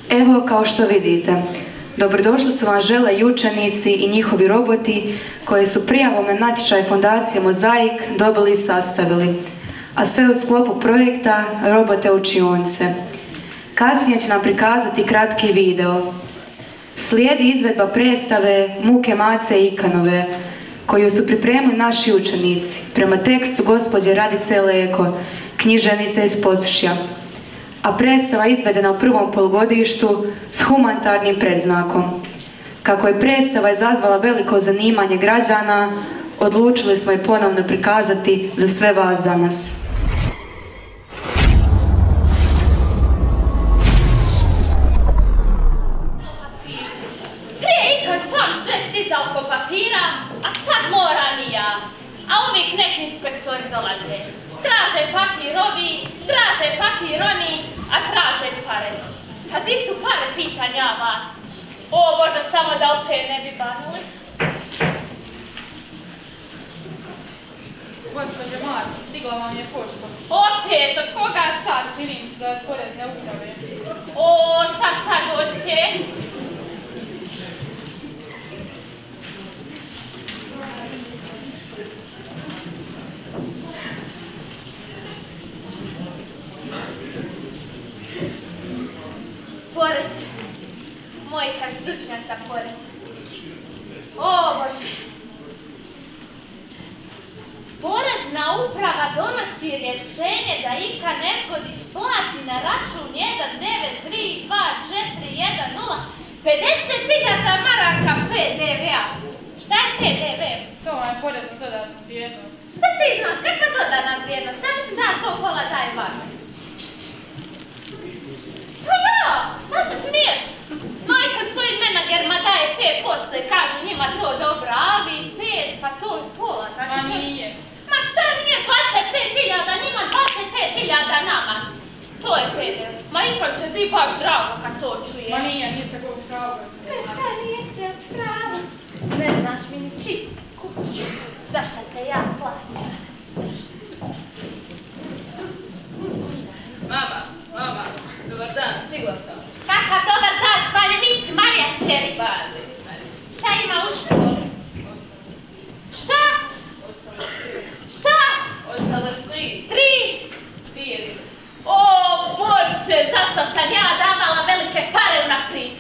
Evo, kao što vidite, dobrodošlicu vam žele i učenici i njihovi roboti koji su prijavom na natječaj Fondacije Mozaik dobili i sastavili, a sve u sklopu projekta Robote učionice. Kasnije će nam prikazati kratki video. Slijedi izvedba predstave Muke Mace Ikanove, koju su pripremili naši učenici prema tekstu gospođe Radice Leko, književnice iz Posušja. A predstava izvedena u prvom polugodištu s humanitarnim predznakom. Kako je predstava izazvala veliko zanimanje građana, odlučili smo je ponovno prikazati za sve vas danas. Prije ikad sam sve stizao oko papira, a sad moram i ja. A uvijek neki inspektori dolaze. Traže papir ovi, traže papir oni, a traže pare. Pa di su pare, pitan ja vas. O Bože, samo da opet ne bi banuli. Gospođo Marci, stigla vam je pošta. Opet, od koga sad? Činim se da je porezne uprave. O, šta sad hoće? Porez. Mojka stručnjaca porez. O Bože. Porezna uprava donosi rješenje da Ika Nezgodić plati na račun 19324110 50.000 maraka PDV-a. Šta je PDV? To vam je porez na dodatnu vrijednost. Šta ti znaš? Kakva dodana vrijednost? Sam mislim da to pola daje vama. Pa ja, šta se smiješ? Majka svojim menagerima daje 5% i kaže njima to dobro, ali 5, pa to je pola. Znači, Ma nije. Ma šta nije 25.000 njima, 25.000 nama? To je PDV. Ma ipak će biti baš drago kad to čuje. Ma nije, niste kog pravo. Šta niste pravo? Ne znaš mi ni čist kuću. Zašto te ja plaćam? Mama, dobar dan, stigla sam. Kakav dobar dan, hvalje nisi Marija čeri. Šta ima u školi? Šta? Šta? Ostalo s 3. 3? jedinice. O Bože, zašto sam ja davala velike pare unaprijed?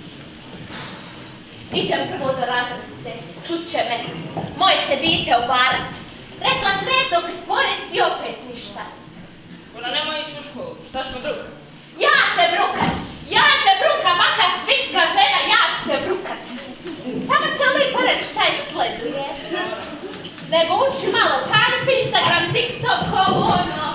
Idem prvo do razrednice, čuće me. Moje će dite obarat. Rekla sredog iz povijesti opet ništa. Ona nemoj ići u školu, šta ćemo brukat? Ja te brukam, makar svinjska žena, ja ću te brukat. Samo će lipo reći šta je sleduje. Nego uči malo, kada se Instagram, TikTok, ovo ono.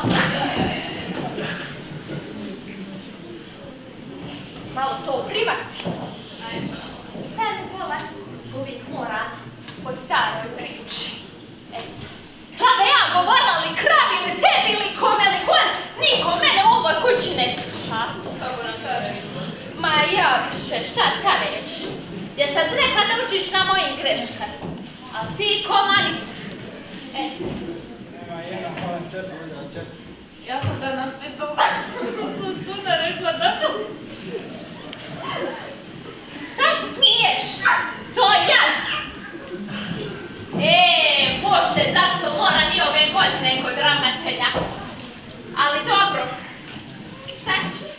Malo to privati. Šta je mi bola? Uvijek mora po staroj priči. Eto. Čaba ja govorila li kravi, ili tebi, ili kome, ili kon, niko mene u ovoj kući ne sluša. Kako nam ta reći? Ma ja više, šta ta reći? Jer sad rekla da učiš na mojim greškama. A ti komani. Eto. Ja sam da nas ne to... Tuna rekla da to... Šta se smiješ? To je jad. Bože, zašto mora ni ove godine kod ravnatelja? Ali dobro. Šta ćeš?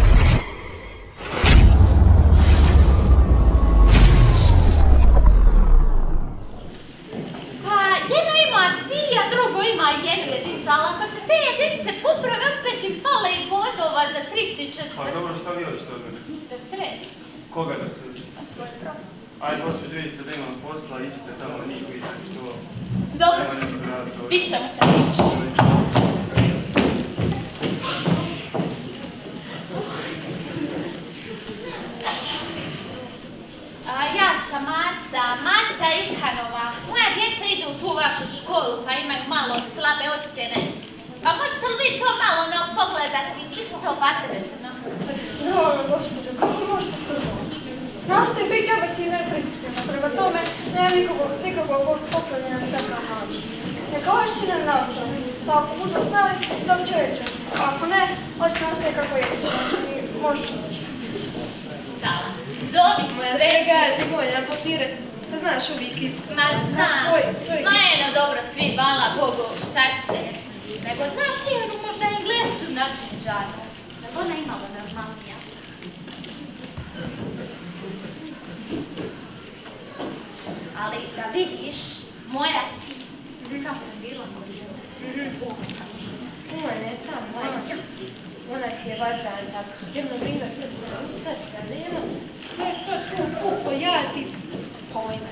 Pa, jedno ima 2, a drugo ima 1 jedinica, ali ako se te jedinice poprave, opet im pale i bodova za 3 i 4. Pa dobro, šta vi hoćete od mene? Da sredi. Koga da sredi? Pa svoj profesor. Ajde, gospođo, vidite da imam posla, idite tamo njih, vidite što... Dobro, Nema nešto raditi ovdje. bit ćemo se vići. Ja sam Maca Ikanova. Moja djeca idu u tu vašu školu pa imaju malo slabe ocjene. Pa možete li vi to malo pogledati, čisto vatretno? Draga gospođo, kako možete skrbovati? Nastoji biti objektivna i principijelna, prema tome nema nikakvog popravljanja na takav način. Neka vaš sin ne nauča, da ako budu znali, dobit će veće. A ako ne, očito nastaje kako je, znači možete doći. zovi Moja sreći. svega je ti bolja papire. Šta znaš uvijek isto? Ma znam, Čovjek ma eno dobro, svi hvala Bogu, šta će. Nego znaš ti, možda Englesi u načinčanu. Da bi ona imala normalnija. Ali da vidiš, moja ti, sad sam bila kod žena. Ona je ta moja. Ona ti je vazdan tako. Jedno vrijeme prsta ucat, da nema. Ja sad čuo pupo, ja ti pojma.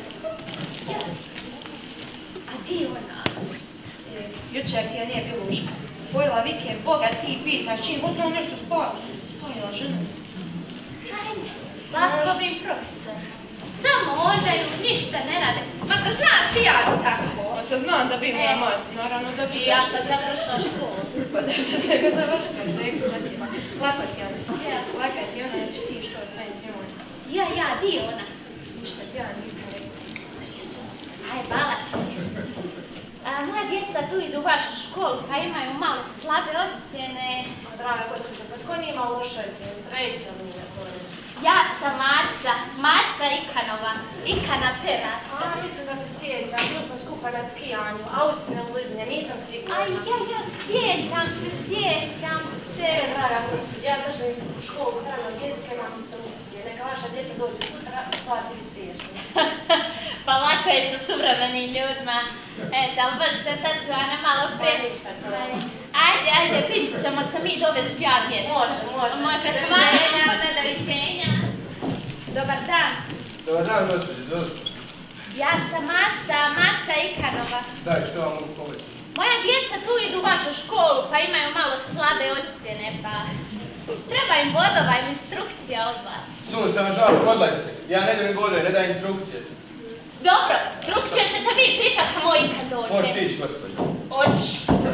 A di ona? Jučer ti je nije bilo u školu. Spojila vikend, Boga ti pitaš čim, osnovu nešto spojila ženu. Hajde, Zlatkovim profesor. Samo odaju, ništa ne rade. Ma da znaš i ja bi tako. To znam da bi imala maci, naravno da bi. I ja sam završila školu. Pa da što se ga završila, svega zatima. Lako ti ona. Laka ti ona, jer će ti što sve s njoj. Ja, di ona? Ništa ti ja nisam rekla. Aj, hvala ti. Moja djeca tu idu u vašu školu, pa imaju malo slabe ocjene. Draga gospođa, pa tko nije imao loše ocjene? Sreća mi je to reći. Ja sam Maca Ikanova, Ikana Perača. Mislim da se sjećam, bili smo skupa na skijanju, Austrija u Lidnje, nisam sigurna. Ja, sjećam se. Draga gospođa, ja držim u školu stranog jezika, imam instrukcije. Neka vaša djeca dođu sutra, stvar će biti riješena. Pa lako je sa suvremenim ljudima. Eto, ali baš te sačuvana malo prije. Ništa to. Ajde, vidit ćemo se mi dovesti ja djecu. Može, hvala, pa nedoviđenja. Dobar dan. Dobar dan, gospođe, dobro. Ja sam Maca Ikanova. Daj, što vam mogu pomoći? Moja djeca tu idu u vašu školu, pa imaju malo slabe ocjene, pa treba im bodova i instrukcija od vas. Sunce, vam žal, odlazite. Ja ne dajem bodove, ne dajem instrukcije. Dobro, drugčije ćete vi pričat ka moji kad dođe. Možete ići, gospođe. Oći.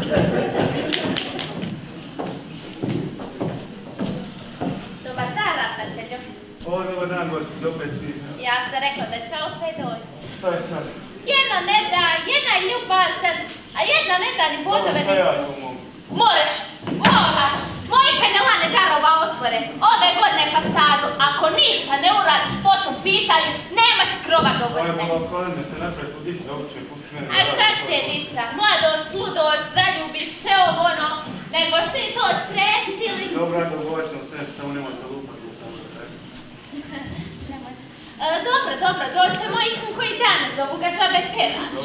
Dobar dan, ravnatelju. Dobar dan, gospođe, opet si. Ja sam rekla da će opet doći. Šta je sad? Jedna ne da, jedna je ljubazan, a jedna ne da ni bodove Šta ne... ja tu mogu? Moraš. Moji kanelane darova otvore. Ove godine fasadu. Ako ništa ne uradiš po tom pitanju, nema ti krova do Ovo godine. je balkone se napraviti u dići, dobro će pusti mene. A šta će, Nica? Mladost, ludost, zaljubiš, sve ovo ono, nego što je to sretili. Dobro, dogovorit ćemo sve, samo nemojte lupati u samo da Dobro, doćemo i koji dan zovu ga Džabe Perač.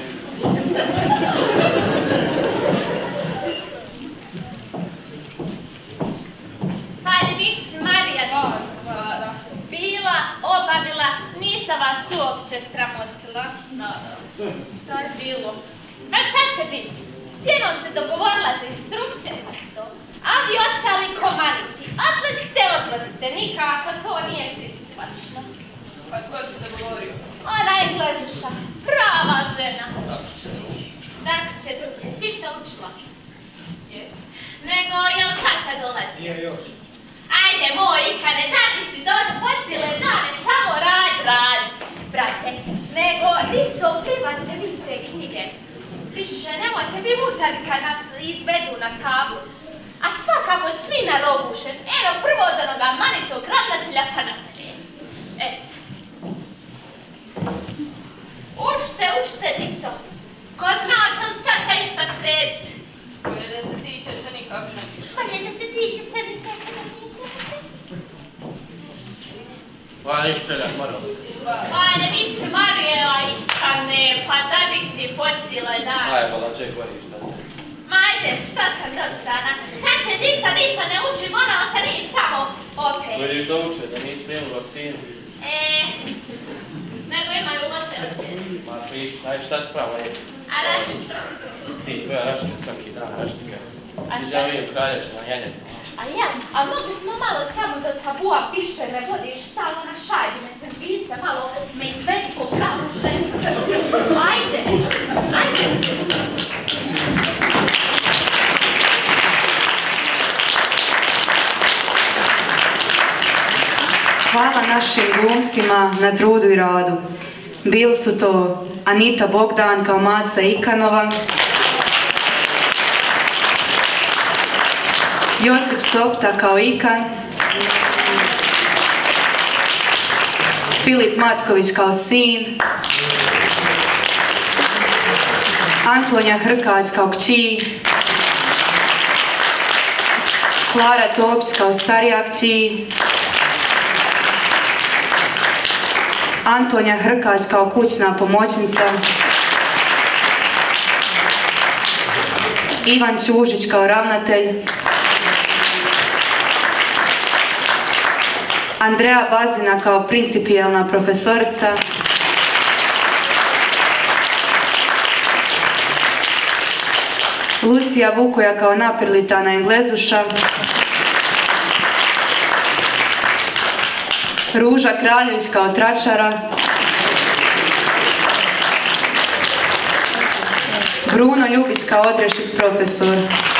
Hajde, nisi Marija bila, obavila, nisam vas uopće sramotila. To je bilo. Ma šta će biti? Sjenom se dogovorila za instrukcije, a vi ostali komariti. Odlazite, nikako to nije pristupačno. Pa tko se dogovorio? Ona je Englezuša, prava žena. Tako će drugi. Si šta učila? Jes. Nego, jel čača dolazi? Nije još. Ajde, moj Ikane, da bi si dođe po cijele dane, samo rad, brate. Nego, Nico, private vi te knjige. Više, nemojte vi mutari kad nas izvedu na tablu. A svakako svi narobušen. Eno, prvo od onoga manitog ravnatelja pa nadalje. Eto. Učite, Nico. Ko zna, će li čača išta srediti? Bolje da se tiče, će nikak ne piše. Bolje da se tiče se nikako ne piše. Pa niš čeljak, moram se. Ajde, nisi Marijela Ikane, pa da bi si po cijele dan. Aj, vala, ček, gori, šta se. Ma ajde, šta sam dosadna? Šta će dica, ništa ne uči, morala sam ići tamo opet. Vidiš da uče, da nisi primili vakcinu. Nego imaju loše ocjene. Ma piš, aj šta si pravo je? A rašta? Ti, tvoja rašta svaki dan, rašta kaj se. A šta Ja će? vidim kraljeće na janjenu. A mogli smo malo tamo do tabua pišće me vodiš stalo na šajbine srbiće, malo me izvedi po pravu ženu. Ajde. Hvala našim glumcima na trudu i radu. Bili su to Anita Bogdan kao Maca Ikanova, Josip Sopta kao Ikan, Filip Matković kao sin, Antonija Hrkać kao kći, Klara Topić kao starija kći, Antonija Hrkać kao kućna pomoćnica, Ivan Čužić kao ravnatelj, Andreja Bazina kao principijelna profesorica, Lucija Vukoja kao napirlitana Englezuša, Ruža Kraljević kao tračara, Bruno Ljubić kao odrešit profesor.